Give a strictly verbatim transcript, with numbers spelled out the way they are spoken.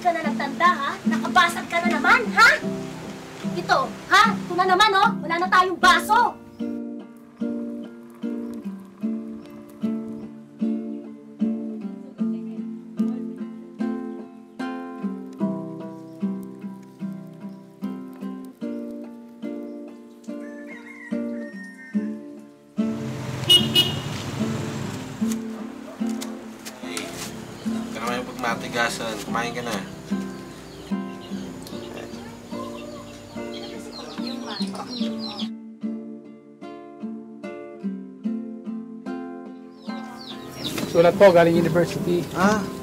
ka na nagtanda, ha? Nakabasag ka na naman, ha? Ito, ha? Ito na naman, oh. Wala na tayong baso. Matigasan, kumain ka na. Sulat po, galing university. Ah,